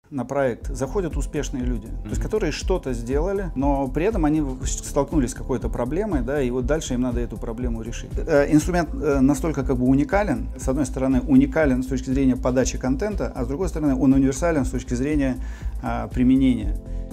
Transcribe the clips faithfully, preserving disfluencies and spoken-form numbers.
на проект заходят успешные люди, mm-hmm. то есть которые что-то сделали, но при этом они столкнулись с какой-то проблемой, да, и вот дальше им надо эту проблему решить. Инструмент настолько как бы уникален, с одной стороны уникален с точки зрения подачи контента, а с другой стороны он универсален с точки зрения а, применения.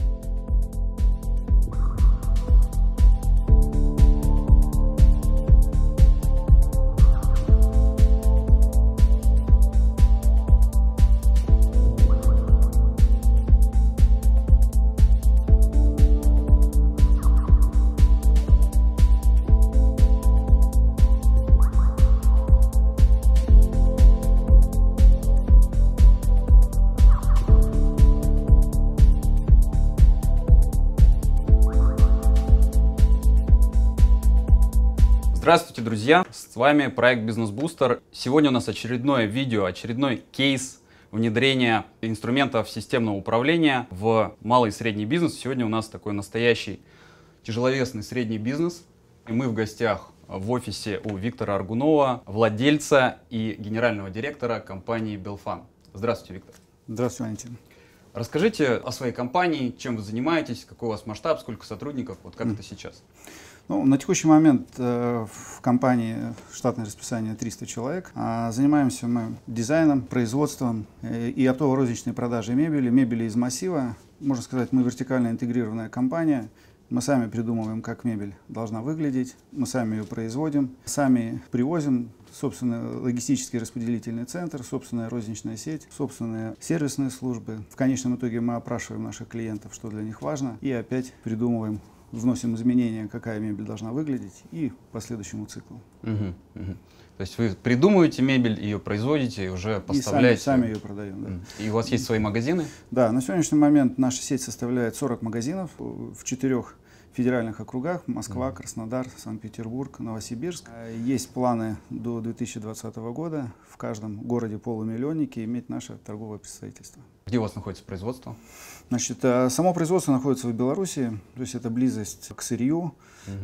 Здравствуйте, друзья! С вами проект Business Booster. Сегодня у нас очередное видео, очередной кейс внедрения инструментов системного управления в малый и средний бизнес. Сегодня у нас такой настоящий тяжеловесный средний бизнес. И мы в гостях в офисе у Виктора Аргунова, владельца и генерального директора компании Belfun. Здравствуйте, Виктор. Здравствуйте, Валентин. Расскажите о своей компании, чем вы занимаетесь, какой у вас масштаб, сколько сотрудников, вот как mm. это сейчас? Ну, на текущий момент э, в компании штатное расписание триста человек. А занимаемся мы дизайном, производством э, и оптово-розничной продажей мебели, мебели из массива. Можно сказать, мы вертикально интегрированная компания. Мы сами придумываем, как мебель должна выглядеть, мы сами ее производим, сами привозим, собственный логистический распределительный центр, собственная розничная сеть, собственные сервисные службы. В конечном итоге мы опрашиваем наших клиентов, что для них важно, и опять придумываем, вносим изменения, какая мебель должна выглядеть, и по следующему циклу. Угу, угу. То есть вы придумываете мебель, ее производите и уже поставляете? И сами, сами ее продаем, да. И у вас есть свои магазины? Да, на сегодняшний момент наша сеть составляет сорок магазинов в четырех федеральных округах: Москва, Краснодар, Санкт-Петербург, Новосибирск. Есть планы до две тысячи двадцатого года в каждом городе-полумиллионнике иметь наше торговое представительство. Где у вас находится производство? Значит, само производство находится в Беларуси, то есть это близость к сырью, угу.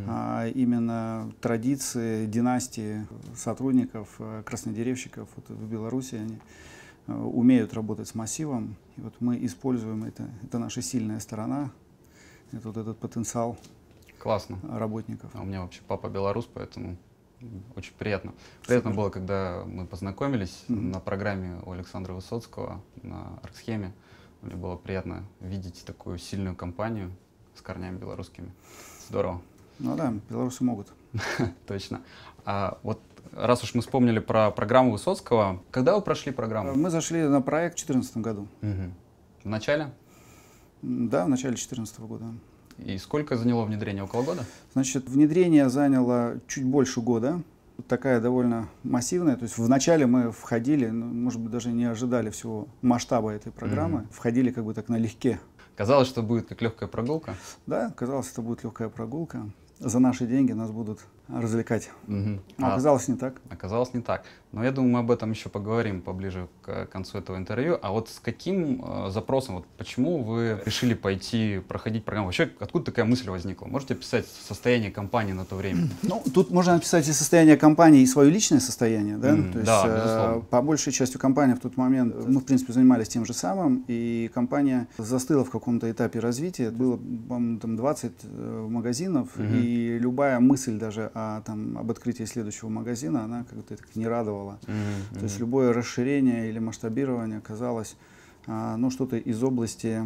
а именно традиции, династии сотрудников, краснодеревщиков вот в Беларуси, они умеют работать с массивом. И вот мы используем это, это наша сильная сторона, это вот этот потенциал. Классно. Работников. А у меня вообще папа белорус, поэтому очень приятно. Приятно было, когда мы познакомились mm-hmm. на программе у Александра Высоцкого на Арксхеме. Мне было приятно видеть такую сильную компанию с корнями белорусскими. Здорово. Ну да, белорусы могут. Точно. А вот раз уж мы вспомнили про программу Высоцкого, когда вы прошли программу? Мы зашли на проект в две тысячи четырнадцатом году. Угу. В начале? Да, в начале две тысячи четырнадцатого года. И сколько заняло внедрение? Около года? Значит, внедрение заняло чуть больше года. Такая довольно массивная. То есть вначале мы входили, ну, может быть, даже не ожидали всего масштаба этой программы. Mm-hmm. Входили как бы так налегке. Казалось, что будет как легкая прогулка? Да, казалось, это будет легкая прогулка. За наши деньги нас будут развлекать. Угу. Но а оказалось не так. Оказалось не так. Но я думаю, мы об этом еще поговорим поближе к концу этого интервью. А вот с каким э, запросом, вот почему вы решили пойти проходить программу? Вообще, откуда такая мысль возникла? Можете описать состояние компании на то время? Ну, тут можно описать и состояние компании, и свое личное состояние. Да? Mm, то есть, да, э, по большей части компании в тот момент мы, в принципе, занимались тем же самым, и компания застыла в каком-то этапе развития. Было, по-моему, там двадцать э, магазинов, mm-hmm. и любая мысль даже о, там, об открытии следующего магазина, она как-то так не радовала. Mm-hmm. То есть любое расширение или масштабирование казалось, а, ну, что-то из области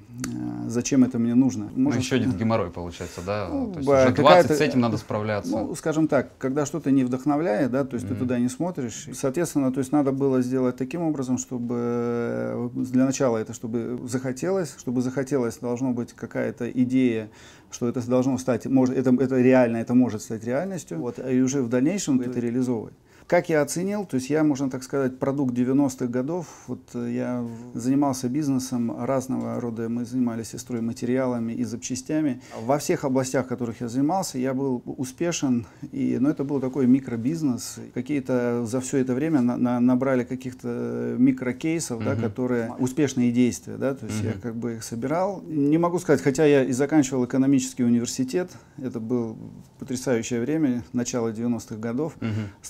а, «зачем это мне нужно?». Ну, еще один геморрой получается, да? Ну, то есть уже двадцать с этим надо справляться. Ну, скажем так, когда что-то не вдохновляет, да, то есть mm-hmm. ты туда не смотришь, соответственно, то есть надо было сделать таким образом, чтобы для начала это, чтобы захотелось, чтобы захотелось, должно быть какая-то идея, что это должно стать, может, это, это реально, это может стать реальностью, вот, и уже в дальнейшем это реализовывать. Как я оценил, то есть я, можно так сказать, продукт девяностых годов, вот я занимался бизнесом разного рода, мы занимались и стройматериалами, и запчастями. Во всех областях, в которых я занимался, я был успешен, и, но это был такой микробизнес. Какие-то за все это время на, на, набрали каких-то микрокейсов, uh-huh. да, которые успешные действия, да, то есть uh-huh. я как бы их собирал. Не могу сказать, хотя я и заканчивал экономический университет, это было потрясающее время, начало девяностых годов, uh-huh. старая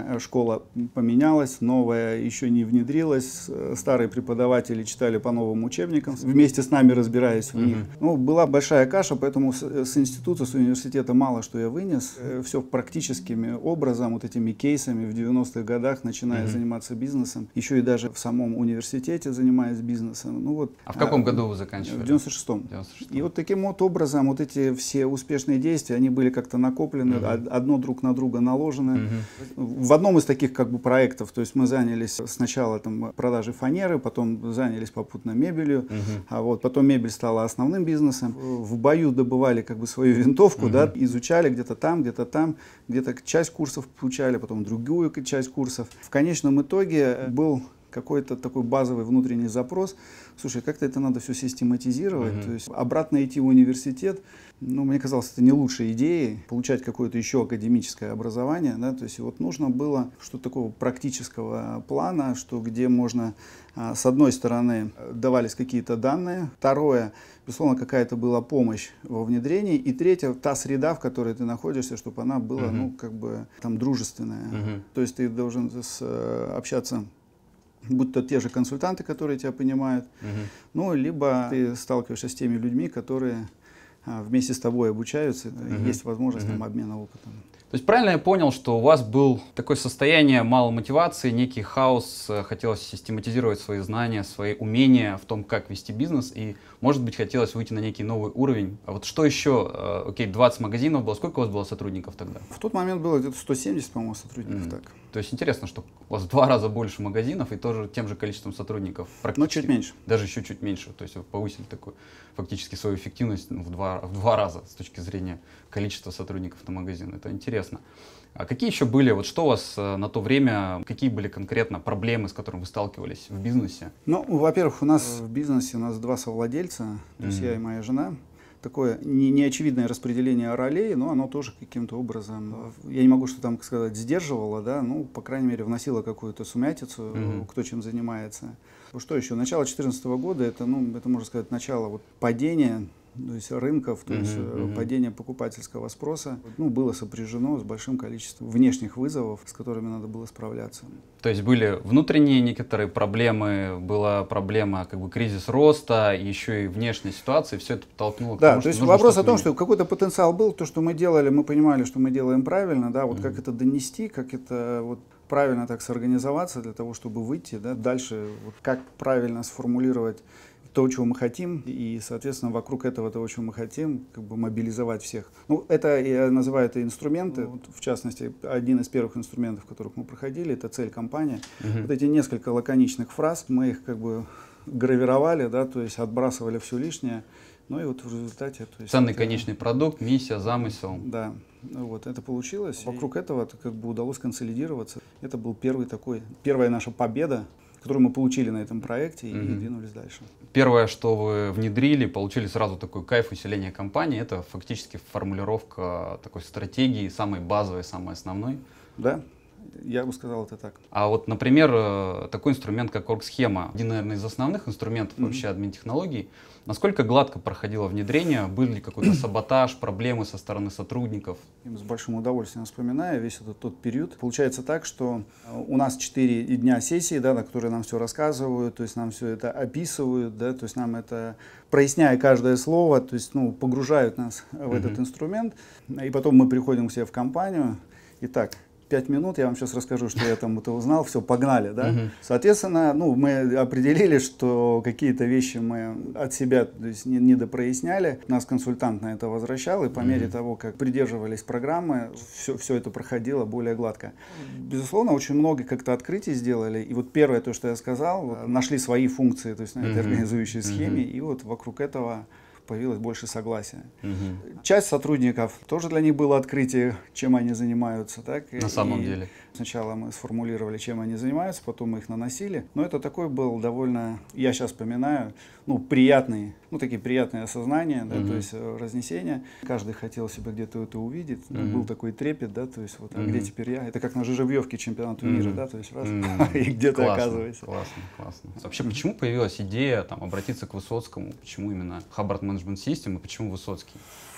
старая школа поменялась, новая еще не внедрилась, старые преподаватели читали по новым учебникам, вместе с нами разбираясь в них. Ну, была большая каша, поэтому с, с института, с университета мало что я вынес. Все практическим образом, вот этими кейсами в девяностых годах, начиная mm-hmm. заниматься бизнесом. Еще и даже в самом университете занимаясь бизнесом. Ну, вот, а в каком а, году вы заканчивали? В девяносто шестом. И вот таким вот образом вот эти все успешные действия, они были как-то накоплены, mm-hmm. одно друг на друга наложены. Mm-hmm. В одном из таких как бы проектов, то есть мы занялись сначала там продажей фанеры, потом занялись попутно мебелью, mm-hmm. а вот потом мебель стала основным бизнесом. В бою добывали как бы свою винтовку, mm-hmm. да, изучали где-то там, где-то там, где-то часть курсов получали, потом другую часть курсов. В конечном итоге был какой-то такой базовый внутренний запрос. Слушай, как-то это надо все систематизировать, mm-hmm. то есть обратно идти в университет, ну, мне казалось, это не лучшей идеей, получать какое-то еще академическое образование, да, то есть вот нужно было что-то такого практического плана, что где можно, а, с одной стороны, давались какие-то данные, второе, безусловно, какая-то была помощь во внедрении, и третье, та среда, в которой ты находишься, чтобы она была, mm-hmm. ну, как бы, там, дружественная, mm-hmm. то есть ты должен с, общаться, будь то те же консультанты, которые тебя понимают, uh-huh. ну, либо ты сталкиваешься с теми людьми, которые а, вместе с тобой обучаются, uh-huh. есть возможность uh-huh. там, обмена опытом. То есть правильно я понял, что у вас был такое состояние мало мотивации, некий хаос, хотелось систематизировать свои знания, свои умения в том, как вести бизнес, и, может быть, хотелось выйти на некий новый уровень. А вот что еще? Окей, двадцать магазинов было. Сколько у вас было сотрудников тогда? В тот момент было где-то сто семьдесят, по-моему, сотрудников. Mm. Так. То есть интересно, что у вас в два раза больше магазинов и тоже тем же количеством сотрудников. Но чуть меньше. Даже еще чуть меньше. То есть вы повысили такую, фактически свою эффективность ну, в, два, в два раза с точки зрения количества сотрудников на магазин. Это интересно. А какие еще были, вот что у вас на то время, какие были конкретно проблемы, с которыми вы сталкивались в бизнесе? Ну, во-первых, у нас в бизнесе у нас два совладельца, то есть mm-hmm. я и моя жена. Такое не, неочевидное распределение ролей, но оно тоже каким-то образом, я не могу что там сказать, сдерживало, да, ну, по крайней мере, вносило какую-то сумятицу, mm-hmm. кто чем занимается. Что еще? Начало две тысячи четырнадцатого года, это, ну, это можно сказать, начало вот падения, то есть рынков, то есть uh-huh, uh-huh. падение покупательского спроса, ну, было сопряжено с большим количеством внешних вызовов, с которыми надо было справляться. То есть были внутренние некоторые проблемы, была проблема, как бы кризис роста, еще и внешняя ситуация, все это подтолкнуло к да, тому, то что есть вопрос о том, что какой-то потенциал был, то, что мы делали, мы понимали, что мы делаем правильно, да, вот uh-huh. как это донести, как это вот правильно так сорганизоваться для того, чтобы выйти, да, дальше, вот как правильно сформулировать то, чего мы хотим, и, соответственно, вокруг этого того, чего мы хотим, как бы мобилизовать всех. Ну, это я называю это инструменты. Вот, в частности, один из первых инструментов, которых мы проходили, это цель компании. Uh-huh. Вот эти несколько лаконичных фраз, мы их как бы гравировали, да, то есть отбрасывали все лишнее. Ну и вот в результате... То есть, ценный это, конечный продукт, миссия, замысел. Да, вот это получилось. Вокруг этого это как бы удалось консолидироваться. Это был первый такой, первая наша победа, которую мы получили на этом проекте и mm-hmm. двинулись дальше. Первое, что вы внедрили, получили сразу такой кайф усиления компании, это фактически формулировка такой стратегии, самой базовой, самой основной. Да, я бы сказал это так. А вот, например, такой инструмент, как оргсхема, один, наверное, из основных инструментов mm-hmm. вообще админ-технологий. Насколько гладко проходило внедрение? Был ли какой-то саботаж, проблемы со стороны сотрудников? С большим удовольствием вспоминаю весь этот тот период. Получается так, что у нас четыре дня сессии, да, на которые нам все рассказывают, то есть нам все это описывают, да, то есть нам это, проясняя каждое слово, то есть, ну, погружают нас в mm-hmm. этот инструмент. И потом мы приходим к себе в компанию. Итак, пять минут, я вам сейчас расскажу, что я там это узнал, все, погнали, да. Uh-huh. Соответственно, ну, мы определили, что какие-то вещи мы от себя, то есть, не, не допроясняли. Нас консультант на это возвращал, и по uh-huh. мере того, как придерживались программы, все, все это проходило более гладко. Безусловно, очень много как-то открытий сделали, и вот первое, то, что я сказал, вот, нашли свои функции, то есть на этой uh-huh. организующей схеме, uh-huh. и вот вокруг этого появилось больше согласия. Угу. Часть сотрудников, тоже для них было открытие, чем они занимаются. Так? На и, самом и деле. Сначала мы сформулировали, чем они занимаются, потом мы их наносили. Но это такой был довольно, я сейчас вспоминаю, ну, приятный, ну, такие приятные осознания, да, угу. то есть разнесения. Каждый хотел себя где-то это увидеть. Угу. Был такой трепет, да, то есть вот, а угу. где теперь я? Это как на жеребьевке чемпионату угу. мира, да, то есть раз, угу. и где-то классно, оказывается. Классно, классно. Вообще, почему появилась идея там, обратиться к Высоцкому? Почему именно Hubbard Management System и почему Высоцкий?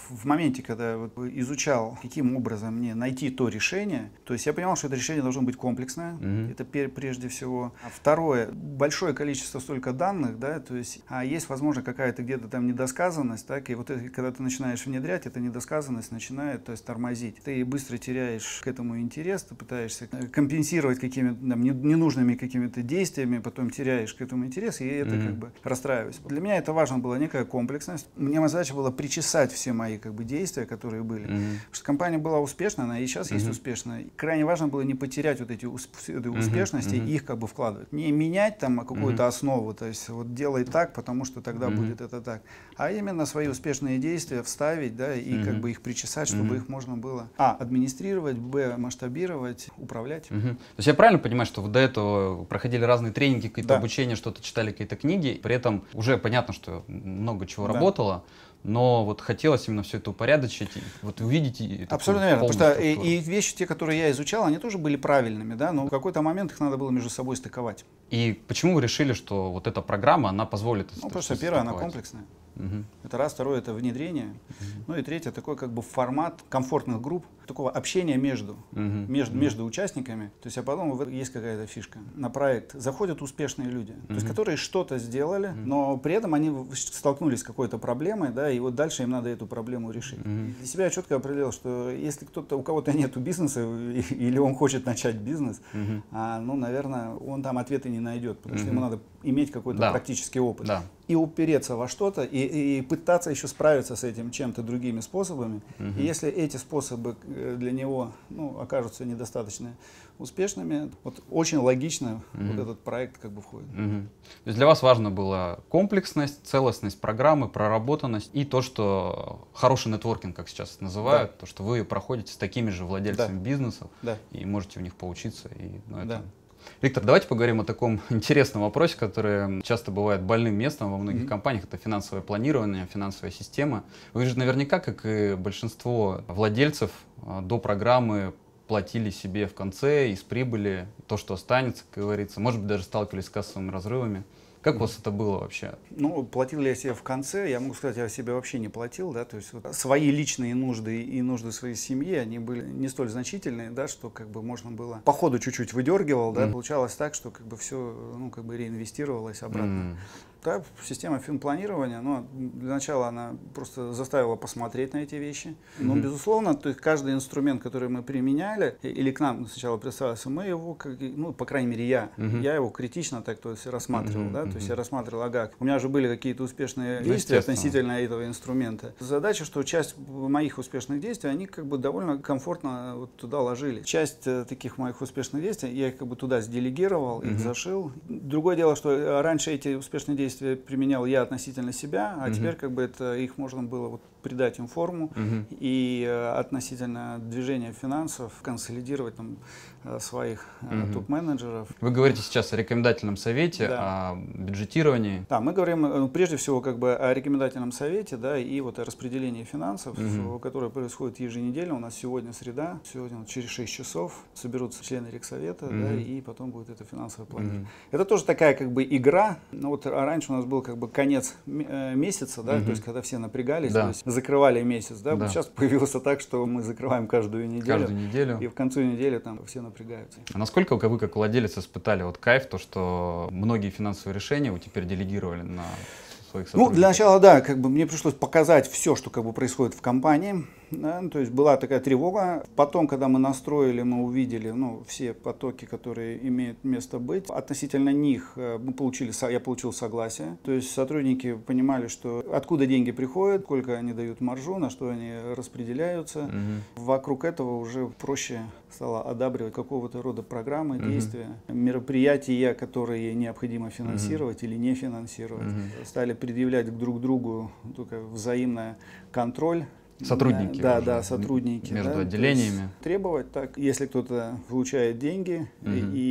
в моменте, когда вот изучал, каким образом мне найти то решение, то есть я понимал, что это решение должно быть комплексное, mm-hmm. это прежде всего. А второе, большое количество столько данных, да, то есть а есть, возможно, какая-то где-то там недосказанность, так, и вот это, когда ты начинаешь внедрять, эта недосказанность начинает, то есть, тормозить. Ты быстро теряешь к этому интерес, ты пытаешься компенсировать какими-то там, ненужными какими-то действиями, потом теряешь к этому интерес, и это mm-hmm. как бы расстраиваюсь. Для меня это важно была некая комплексность. Мне моя задача была причесать все мои как бы действия, которые были. Mm-hmm. Потому что компания была успешна, она и сейчас mm-hmm. есть успешная. Крайне важно было не потерять вот эти усп- этой mm-hmm. успешности mm-hmm. и их как бы вкладывать. Не менять там какую-то mm-hmm. основу, то есть вот делай так, потому что тогда mm-hmm. будет это так. А именно свои успешные действия вставить, да, и mm-hmm. как бы их причесать, чтобы mm-hmm. их можно было а. администрировать, б. масштабировать, управлять. Mm-hmm. То есть я правильно понимаю, что вы до этого проходили разные тренинги, какие-то да. обучения, что-то читали, какие-то книги, при этом уже понятно, что много чего да. работало, но вот хотелось именно все это упорядочить, вот увидеть. Абсолютно верно, потому что и, и вещи, те, которые я изучал, они тоже были правильными, да, но в какой-то момент их надо было между собой стыковать. И почему вы решили, что вот эта программа, она позволит? Ну, потому что первое, она комплексная. Угу. Это раз, второе, это внедрение. Угу. Ну и третье, такой как бы формат комфортных групп, такого общения между, угу. между, угу. между участниками. То есть, а потом вот есть какая-то фишка. На проект заходят успешные люди, угу. то есть, которые что-то сделали, угу. но при этом они столкнулись с какой-то проблемой, да, и вот дальше им надо эту проблему решить. Угу. Для себя я четко определил, что если кто-то, у кого-то нет бизнеса, или он хочет начать бизнес, угу. а, ну, наверное, он там ответы не найдет, потому угу. что ему надо иметь какой-то да. практический опыт. Да. И упереться во что-то, и, и пытаться еще справиться с этим чем-то другими способами. Угу. И если эти способы для него ну, окажутся недостаточно успешными, вот очень логично угу. вот этот проект как бы входит. Угу. То есть для вас важна была комплексность, целостность программы, проработанность и то, что хороший нетворкинг, как сейчас это называют, да. то, что вы проходите с такими же владельцами да. бизнесов да. и можете у них поучиться. И, ну, это... да. Виктор, давайте поговорим о таком интересном вопросе, который часто бывает больным местом во многих mm-hmm. компаниях. Это финансовое планирование, финансовая система. Вы же наверняка, как и большинство владельцев, до программы платили себе в конце из прибыли то, что останется, как говорится. Может быть, даже сталкивались с кассовыми разрывами. Как у вас это было вообще? Ну, платил ли я себе в конце? Я могу сказать, я себе вообще не платил, да, то есть вот, свои личные нужды и нужды своей семьи, они были не столь значительные, да, что как бы можно было по ходу чуть-чуть выдергивал, да, mm. получалось так, что как бы все, ну, как бы реинвестировалось обратно. Mm. Да, система финпланирования, ну, для начала она просто заставила посмотреть на эти вещи. Но, mm-hmm. безусловно, то есть каждый инструмент, который мы применяли, или к нам сначала представился, мы его, как, ну, по крайней мере, я, mm-hmm. я его критично так то есть, рассматривал. Mm-hmm. Да, то есть я рассматривал, ага, у меня же были какие-то успешные действия относительно этого инструмента. Задача, что часть моих успешных действий, они как бы довольно комфортно вот туда ложили. Часть э, таких моих успешных действий, я их как бы туда сделегировал, mm-hmm. их зашил. Другое дело, что раньше эти успешные действия применял я относительно себя, а uh-huh. теперь как бы это их можно было вот придать им форму uh-huh. и э, относительно движения финансов консолидировать там э, своих э, uh-huh. топ-менеджеров. Вы говорите сейчас о рекомендательном совете, да. о бюджетировании. Да, мы говорим ну, прежде всего как бы о рекомендательном совете, да, и вот о распределении финансов, uh-huh. которое происходит еженедельно. У нас сегодня среда, сегодня вот, через шесть часов соберутся члены рексовета, uh-huh. да, и потом будет это финансовое планирование. Uh-huh. Это тоже такая как бы игра, но вот раньше у нас был как бы конец месяца, да, uh-huh. то есть когда все напрягались, да. то есть закрывали месяц, да? Да. Вот сейчас появилось так, что мы закрываем каждую неделю, каждую неделю, и в конце недели там все напрягаются. А насколько вы как владелец испытали вот кайф, то что многие финансовые решения вы теперь делегировали на своих сотрудников? Ну, для начала, да, как бы мне пришлось показать все, что как бы происходит в компании. Да, ну, то есть была такая тревога. Потом, когда мы настроили, мы увидели ну, все потоки, которые имеют место быть. Относительно них мы получили, я получил согласие. То есть сотрудники понимали, что откуда деньги приходят, сколько они дают маржу, на что они распределяются. Угу. Вокруг этого уже проще стало одабривать какого-то рода программы, угу. действия, мероприятия, которые необходимо финансировать угу. или не финансировать. Угу. Стали предъявлять друг другу только взаимный контроль. Сотрудники. Да, да, сотрудники. Между да, отделениями. Требовать так, если кто-то получает деньги угу. и, и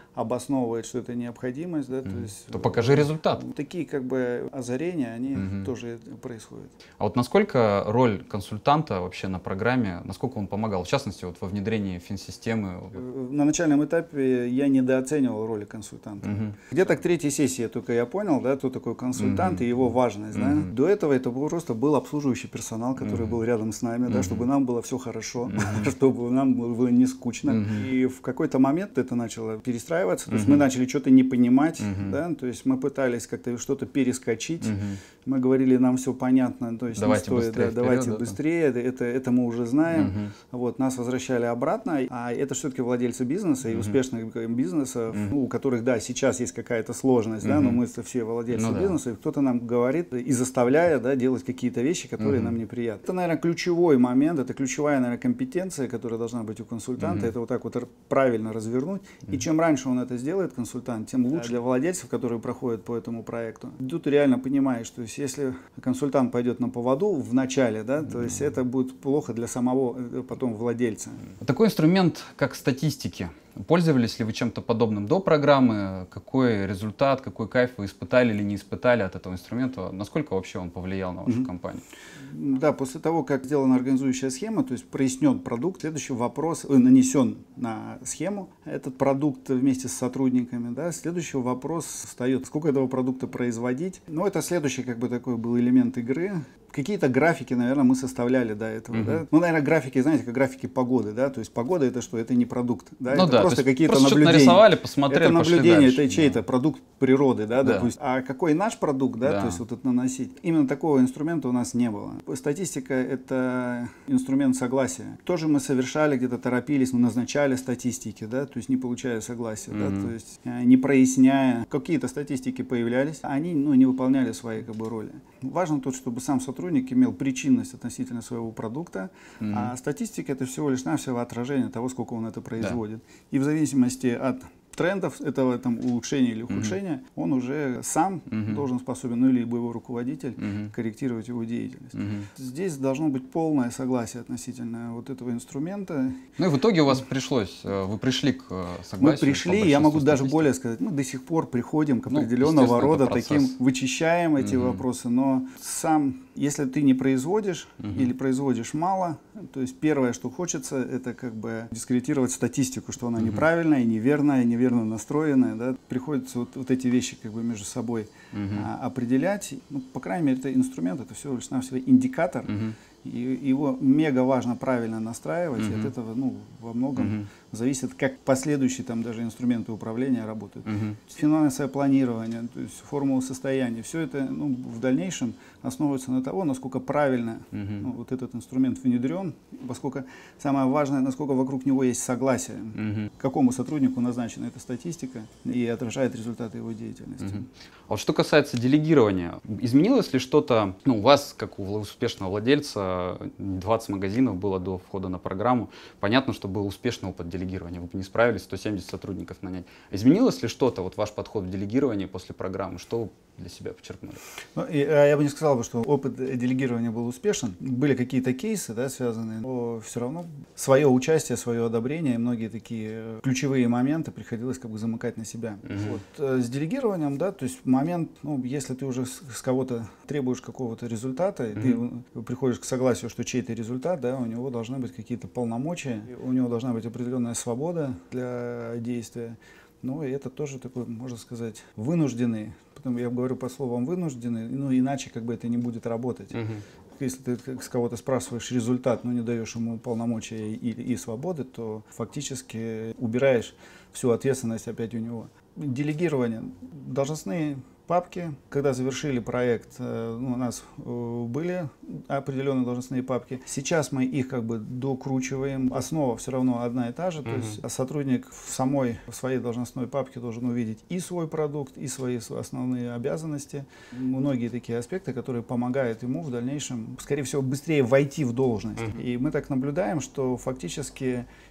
обосновывает, что это необходимость, да, Mm-hmm. то есть... То покажи результат. Такие как бы озарения, они Mm-hmm. тоже происходят. А вот насколько роль консультанта вообще на программе, насколько он помогал, в частности, вот во внедрении финсистемы? На начальном этапе я недооценивал роли консультанта. Mm-hmm. Где-то к третьей сессии только я понял, да, кто такой консультант mm-hmm. и его важность. Mm-hmm. Да. До этого это просто был обслуживающий персонал, который mm-hmm. был рядом с нами, mm-hmm. да, чтобы нам было все хорошо, mm-hmm. чтобы нам было не скучно. Mm-hmm. И в какой-то момент это начало перестраиваться, то есть mm-hmm. мы начали что-то не понимать, mm-hmm. да, то есть мы пытались как-то что-то перескочить, mm-hmm. мы говорили, нам все понятно, то есть давайте не стоит, быстрее, да, давайте вперед, быстрее, да, это, это мы уже знаем, mm-hmm. вот, нас возвращали обратно, а это все-таки владельцы бизнеса и mm-hmm. успешных бизнесов, mm-hmm. ну, у которых, да, сейчас есть какая-то сложность, mm-hmm. да, но мы все владельцы ну, бизнеса, да. и кто-то нам говорит и заставляя, да, делать какие-то вещи, которые mm-hmm. нам неприятны. Это, наверное, ключевой момент, это ключевая, наверное, компетенция, которая должна быть у консультанта, mm-hmm. это вот так вот правильно развернуть, mm-hmm. и чем раньше он это сделает, консультант, тем лучше для владельцев, которые проходят по этому проекту. Тут реально понимаешь, что есть, если консультант пойдет на поводу в начале, да, то есть это будет плохо для самого потом владельца. Такой инструмент, как статистики. Пользовались ли вы чем-то подобным до программы? Какой результат, какой кайф вы испытали или не испытали от этого инструмента? Насколько вообще он повлиял на вашу mm-hmm. компанию? Да, после того, как сделана организующая схема, то есть прояснен продукт, следующий вопрос, э, нанесен на схему этот продукт вместе с сотрудниками, да, следующий вопрос встает, сколько этого продукта производить. Ну, это следующий как бы такой был элемент игры. Какие-то графики, наверное, мы составляли до этого, uh-huh. да. Ну, наверное, графики, знаете, как графики погоды, да, то есть погода это что? Это не продукт, да, ну, это да, просто какие-то просто наблюдения. Нарисовали, посмотрели, это наблюдение, это чей-то да. продукт природы, да, да, допустим. А какой наш продукт, да, да, то есть вот это наносить. Именно такого инструмента у нас не было. Статистика это инструмент согласия. Тоже мы совершали, где-то торопились, мы назначали статистики, да, то есть не получая согласия, mm-hmm. да, то есть не проясняя. Какие-то статистики появлялись, они, ну, не выполняли свои как бы роли. Важно тут, чтобы сам сотрудник имел причинность относительно своего продукта, mm-hmm. а статистика это всего лишь навсего отражение того, сколько он это производит. Да. И в зависимости от трендов этого там, улучшения или ухудшения, mm-hmm. он уже сам mm-hmm. должен способен, ну или его руководитель, mm-hmm. корректировать его деятельность. Mm-hmm. Здесь должно быть полное согласие относительно вот этого инструмента. Ну и в итоге у вас пришлось, вы пришли к согласию? Мы пришли, я могу даже более сказать, мы до сих пор приходим к определенного ну, рода таким, вычищаем эти mm-hmm. вопросы, но сам, если ты не производишь mm-hmm. или производишь мало, то есть первое, что хочется, это как бы дискредитировать статистику, что она mm-hmm. неправильная, неверная, неверная настроенная, да, приходится вот, вот эти вещи как бы между собой uh-huh. а, определять. Ну, по крайней мере, это инструмент, это всего лишь навсего индикатор, uh-huh. и его мега важно правильно настраивать, uh-huh. и от этого, ну, во многом uh-huh. зависит, как последующие там даже инструменты управления работают. Uh-huh. Финансовое планирование, то есть формула состояния, все это, ну, в дальнейшем основывается на того, насколько правильно uh-huh. ну, вот этот инструмент внедрен, поскольку самое важное, насколько вокруг него есть согласие, uh-huh. какому сотруднику назначена эта статистика и отражает результаты его деятельности. Uh-huh. А вот что касается делегирования, изменилось ли что-то, ну, у вас, как у успешного владельца, двадцать магазинов было до входа на программу, понятно, что был успешный опыт делегирования, вы бы не справились сто семьдесят сотрудников нанять. Изменилось ли что-то, вот ваш подход в делегировании после программы, что вы для себя подчеркнули? Ну, и, а я бы не сказал, что опыт делегирования был успешен. Были какие-то кейсы, да, связанные, но все равно свое участие, свое одобрение и многие такие ключевые моменты приходилось как бы замыкать на себя. Mm-hmm. Вот, с делегированием, да, то есть момент, ну, если ты уже с, с кого-то требуешь какого-то результата, mm-hmm. ты приходишь к согласию, что чей-то результат, да, у него должны быть какие-то полномочия, у него должна быть определенная свобода для действия. Ну, и это тоже такой, можно сказать, вынужденный, потом я говорю по словам вынужденный, ну, иначе как бы это не будет работать. Uh-huh. Если ты с кого-то спрашиваешь результат, но не даешь ему полномочия и, и свободы, то фактически убираешь всю ответственность опять у него. Делегирование. Должностные папки. Когда завершили проект, ну, у нас были определенные должностные папки. Сейчас мы их как бы докручиваем. Основа все равно одна и та же. Uh-huh. То есть сотрудник в самой в своей должностной папке должен увидеть и свой продукт, и свои основные обязанности. Многие такие аспекты, которые помогают ему в дальнейшем, скорее всего, быстрее войти в должность. Uh-huh. И мы так наблюдаем, что фактически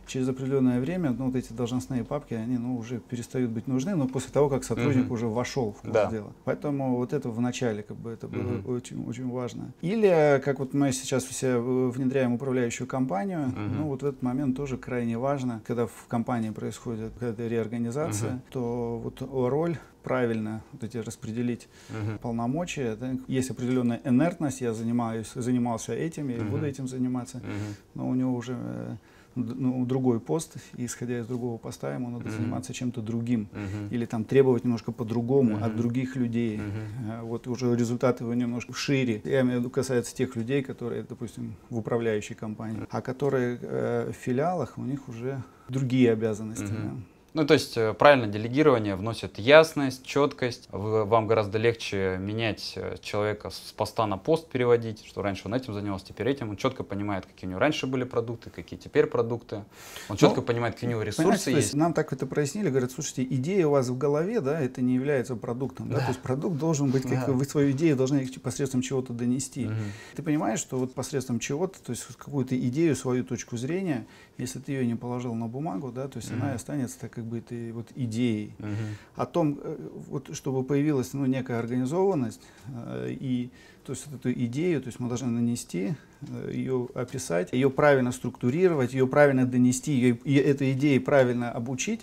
через определенное время ну, вот эти должностные папки, они ну, уже перестают быть нужны, но после того, как сотрудник uh-huh. уже вошел в курс да. дела. Поэтому вот это в начале как бы это было uh-huh. очень, очень важно. Или, как вот мы сейчас все внедряем управляющую компанию, uh-huh. ну вот в этот момент тоже крайне важно, когда в компании происходит какая-то реорганизация, uh-huh. то вот роль правильно вот эти распределить uh-huh. полномочия. Да? Есть определенная инертность, я занимаюсь, занимался этим, я uh-huh. буду этим заниматься, uh-huh. но у него уже ну, другой пост, и исходя из другого поста ему надо uh-huh. заниматься чем-то другим, uh-huh. или там требовать немножко по-другому uh-huh. от других людей. Uh-huh. Вот уже результаты его немножко шире. Я имею в виду, касается тех людей, которые, допустим, в управляющей компании, uh-huh. а которые э, в филиалах, у них уже другие обязанности. Uh-huh. Да. Ну, то есть правильное делегирование вносит ясность, четкость. Вам гораздо легче менять человека с поста на пост, переводить, что раньше он этим занимался, теперь этим. Он четко понимает, какие у него раньше были продукты, какие теперь продукты. Он четко ну, понимает, какие у него ресурсы есть. Нам так это прояснили, говорят, слушайте, идея у вас в голове, да, это не является продуктом. Да? Да? То есть продукт должен быть, как да. вы свою идею должны посредством чего-то донести. Угу. Ты понимаешь, что вот посредством чего-то, то есть какую-то идею, свою точку зрения, если ты ее не положил на бумагу, да, то есть угу. она останется так, как бы этой вот идеей uh-huh. о том, вот, чтобы появилась ну, некая организованность э, и то есть эту идею, то есть мы должны нанести, э, ее описать, ее правильно структурировать, ее правильно донести, ее, и этой идеей правильно обучить,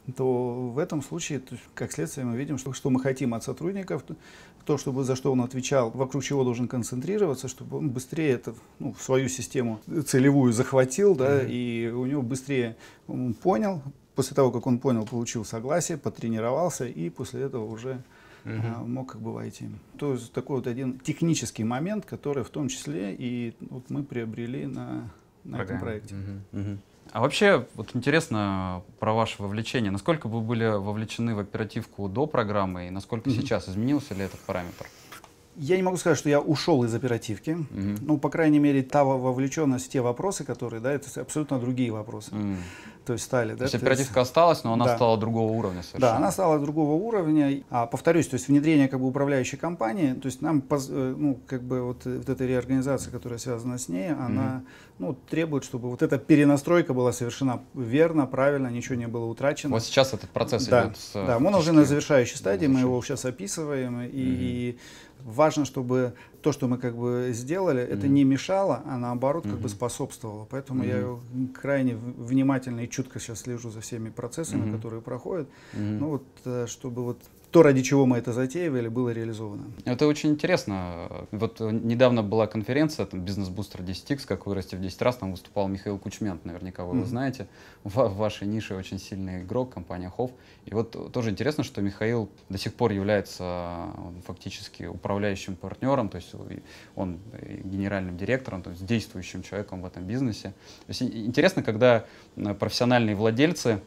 то в этом случае, то есть, как следствие, мы видим, что, что мы хотим от сотрудников, то, чтобы, за что он отвечал, вокруг чего должен концентрироваться, чтобы он быстрее это, ну, в свою систему целевую захватил, да, uh-huh. и у него быстрее он понял. После того, как он понял, получил согласие, потренировался и после этого уже uh-huh. а, мог как бы войти. То есть такой вот один технический момент, который в том числе и вот мы приобрели на, на этом проекте. Uh-huh. Uh-huh. А вообще, вот интересно про ваше вовлечение. Насколько вы были вовлечены в оперативку до программы и насколько uh-huh. сейчас изменился ли этот параметр? Я не могу сказать, что я ушел из оперативки. Mm-hmm. Ну, по крайней мере, та вовлеченность, те вопросы, которые, да, это абсолютно другие вопросы. Mm. То есть стали, да. То есть оперативка есть, осталась, но она да. стала другого уровня совершенно. Да, она стала другого уровня. А повторюсь, то есть внедрение как бы управляющей компании, то есть нам, ну, как бы вот, вот эта реорганизация, которая связана с ней, она, mm-hmm. ну, требует, чтобы вот эта перенастройка была совершена верно, правильно, ничего не было утрачено. Вот сейчас этот процесс да. идет. С, да, мы уже на завершающей стадии, мы его сейчас описываем, mm-hmm. и важно, чтобы то, что мы как бы сделали, mm-hmm. это не мешало, а наоборот как mm-hmm. бы способствовало. Поэтому mm-hmm. я крайне внимательно и чутко сейчас слежу за всеми процессами, mm-hmm. которые проходят, mm-hmm. ну вот, чтобы вот то, ради чего мы это затеивали, было реализовано. Это очень интересно. Вот недавно была конференция, там, Business Booster десять икс, как вырасти в десять раз, там выступал Михаил Кучмент, наверняка вы mm-hmm. его знаете. В, в вашей нише очень сильный игрок, компания Хофф. И вот тоже интересно, что Михаил до сих пор является фактически управляющим партнером, то есть он генеральным директором, то есть действующим человеком в этом бизнесе. То есть интересно, когда профессиональные владельцы,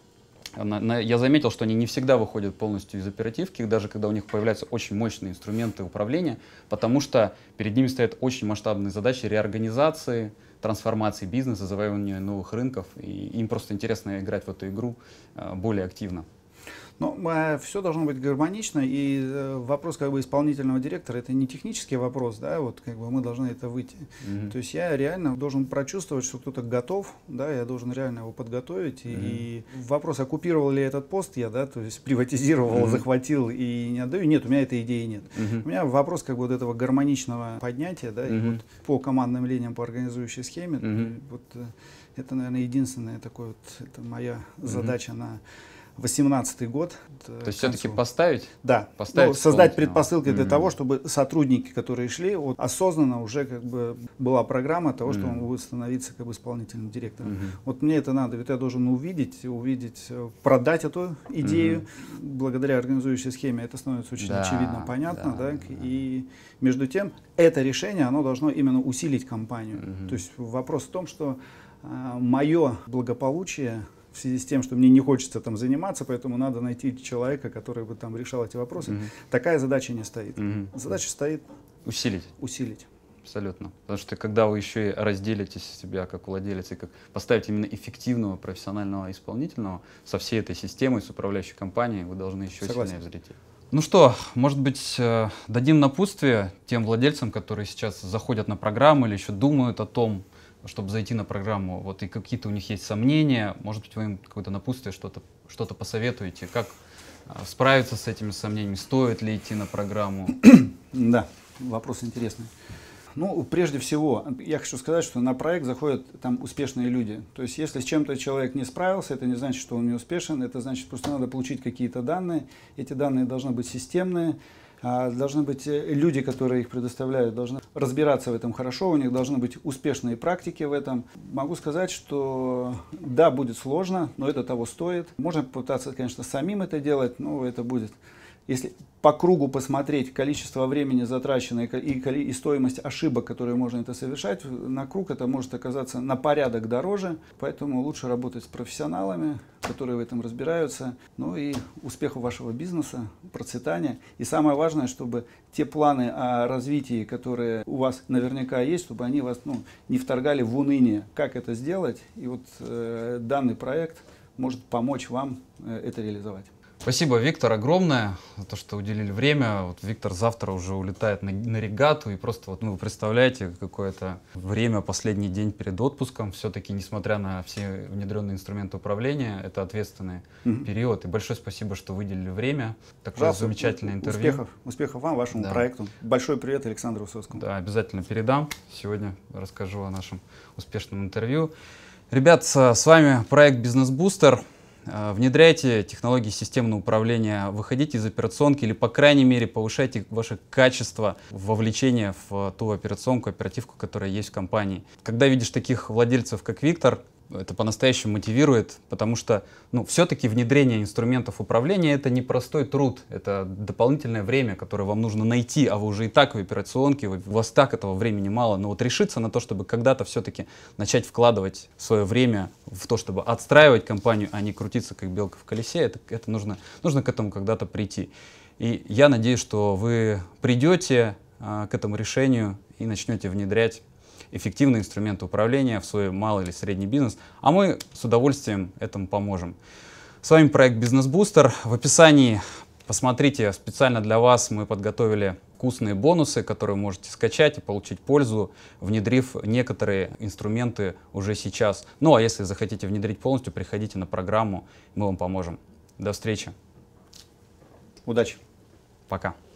я заметил, что они не всегда выходят полностью из оперативки, даже когда у них появляются очень мощные инструменты управления, потому что перед ними стоят очень масштабные задачи реорганизации, трансформации бизнеса, завоевания новых рынков, и им просто интересно играть в эту игру более активно. Ну, все должно быть гармонично, и вопрос как бы исполнительного директора — это не технический вопрос, да, вот как бы мы должны это выйти. Mm-hmm. То есть я реально должен прочувствовать, что кто-то готов, да, я должен реально его подготовить. Mm-hmm. И вопрос, оккупировал ли этот пост я, да, то есть приватизировал, mm-hmm. захватил и не отдаю, нет, у меня этой идеи нет. Mm-hmm. У меня вопрос как бы вот этого гармоничного поднятия, да, mm-hmm. и вот по командным линиям, по организующей схеме, mm-hmm. вот это, наверное, единственная такой вот, это моя mm-hmm. задача на восемнадцатый год. То есть все-таки поставить? Да. Поставить ну, создать предпосылки mm-hmm. для того, чтобы сотрудники, которые шли, вот, осознанно уже как бы была программа того, что mm-hmm. он будет становиться как бы исполнительным директором. Mm-hmm. Вот мне это надо, ведь я должен увидеть, увидеть, продать эту идею. Mm-hmm. Благодаря организующей схеме это становится очень да, очевидно, понятно. Да, да? Да. И между тем, это решение, оно должно именно усилить компанию. Mm-hmm. То есть вопрос в том, что а, мое благополучие в связи с тем, что мне не хочется там заниматься, поэтому надо найти человека, который бы там решал эти вопросы. Mm-hmm. Такая задача не стоит. Mm-hmm. Задача стоит усилить. Усилить. Абсолютно. Потому что когда вы еще и разделите себя как владелец и как поставите именно эффективного профессионального исполнительного со всей этой системой, с управляющей компанией, вы должны еще Согласен. Сильнее взлететь. Ну что, может быть, дадим напутствие тем владельцам, которые сейчас заходят на программу или еще думают о том, чтобы зайти на программу, вот и какие-то у них есть сомнения, может быть, вы им какое-то напутствие, что-то что-то посоветуете, как справиться с этими сомнениями, стоит ли идти на программу? Да, вопрос интересный. Ну, прежде всего, я хочу сказать, что на проект заходят там успешные люди. То есть, если с чем-то человек не справился, это не значит, что он не успешен, это значит, просто надо получить какие-то данные. Эти данные должны быть системные, должны быть люди, которые их предоставляют, должны разбираться в этом хорошо, у них должны быть успешные практики в этом. Могу сказать, что да, будет сложно, но это того стоит. Можно попытаться, конечно, самим это делать, но это будет... Если по кругу посмотреть количество времени затраченное и, и стоимость ошибок, которые можно это совершать, на круг это может оказаться на порядок дороже. Поэтому лучше работать с профессионалами, которые в этом разбираются. Ну и успеху вашего бизнеса, процветания. И самое важное, чтобы те планы о развитии, которые у вас наверняка есть, чтобы они вас ну, не вторгали в уныние. Как это сделать? И вот э, данный проект может помочь вам э, это реализовать. Спасибо, Виктор, огромное за то, что уделили время. Вот Виктор завтра уже улетает на, на регату, и просто вот, ну, вы представляете, какое-то время, последний день перед отпуском. Все-таки, несмотря на все внедренные инструменты управления, это ответственный mm-hmm. период. И большое спасибо, что выделили время. Такое Пожалуйста, замечательное интервью. Успехов, успехов вам, вашему да. проекту. Большой привет Александру Высоцкому. Да, обязательно передам. Сегодня расскажу о нашем успешном интервью. Ребят, с вами проект Business Booster. Внедряйте технологии системного управления, выходите из операционки или, по крайней мере, повышайте ваше качество вовлечения в ту операционку, оперативку, которая есть в компании. Когда видишь таких владельцев, как Виктор, это по-настоящему мотивирует, потому что ну, все-таки внедрение инструментов управления — это непростой труд, это дополнительное время, которое вам нужно найти, а вы уже и так в операционке, у вас так этого времени мало, но вот решиться на то, чтобы когда-то все-таки начать вкладывать свое время в то, чтобы отстраивать компанию, а не крутиться как белка в колесе, это, это нужно, нужно к этому когда-то прийти. И я надеюсь, что вы придете а, к этому решению и начнете внедрять эффективные инструменты управления в свой малый или средний бизнес, а мы с удовольствием этому поможем. С вами проект Business Booster. В описании посмотрите, специально для вас мы подготовили вкусные бонусы, которые вы можете скачать и получить пользу, внедрив некоторые инструменты уже сейчас. Ну а если захотите внедрить полностью, приходите на программу, мы вам поможем. До встречи. Удачи. Пока.